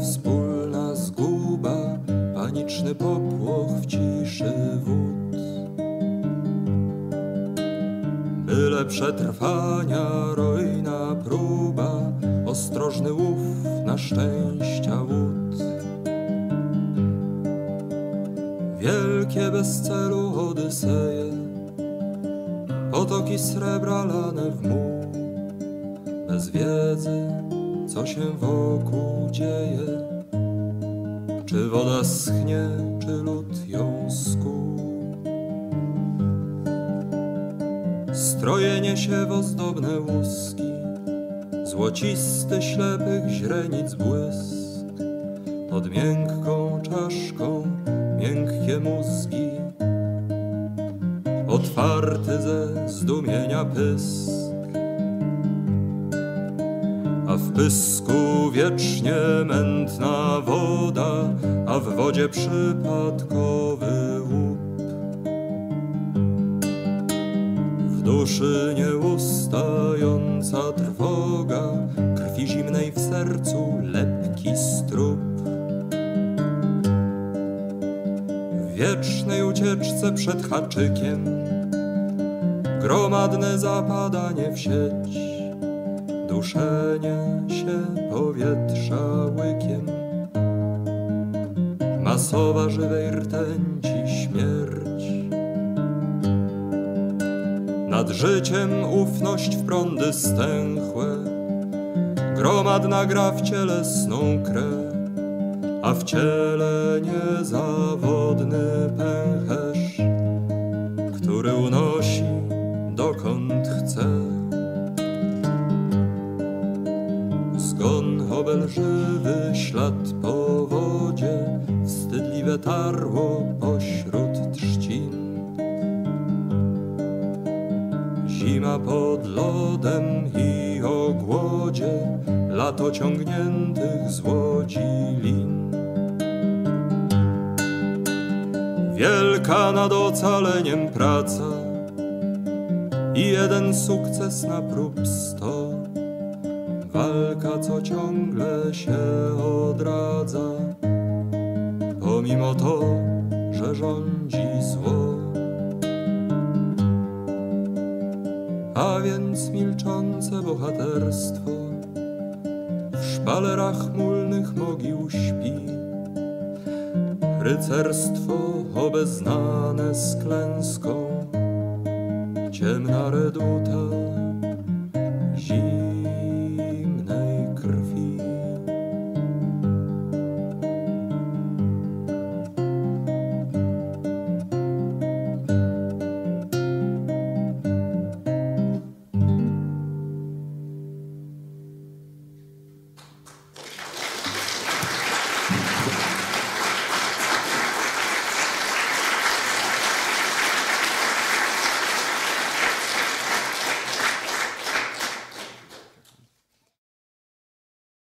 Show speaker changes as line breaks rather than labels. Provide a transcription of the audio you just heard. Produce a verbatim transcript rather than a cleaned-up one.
wspólna zguba, paniczny popłoch w ciszy wód. Byle przetrwania rojna próba, ostrożny łów na szczęścia łód. Wielkie bez celu odyseje, potoki srebra lane w muł, bez wiedzy, co się wokół dzieje, czy woda schnie, czy lód ją skół. Strojenie się w ozdobne łuski, złocisty ślepych źrenic błysk, pod miękką czaszką miękkie mózgi, otwarty ze zdumienia pysk. A w pysku wiecznie mętna woda, a w wodzie przypadkowy łup. W duszy nieustająca trwoga, krwi zimnej w sercu lepki strup. W wiecznej ucieczce przed haczykiem, gromadne zapadanie w sieć, duszenie się powietrza łykiem, masowa żywej rtęci śmierć. Nad życiem ufność w prądy stęchłe, gromadna gra w cielesną krew, a w ciele niezawodny pęcherz, który unosi dokąd chce. Zgon obelżywy, ślad po wodzie, wstydliwe tarło pośród trzcin. Zima pod lodem i o głodzie, lato ciągniętych z łodzi lin. Wielka nad ocaleniem praca i jeden sukces na prób sto. Walka, co ciągle się odradza, pomimo to, że rządzi zło. A więc milczące bohaterstwo w szpalerach mulnych mogił śpi. Rycerstwo obeznane z klęską, ciemna reduta zimna.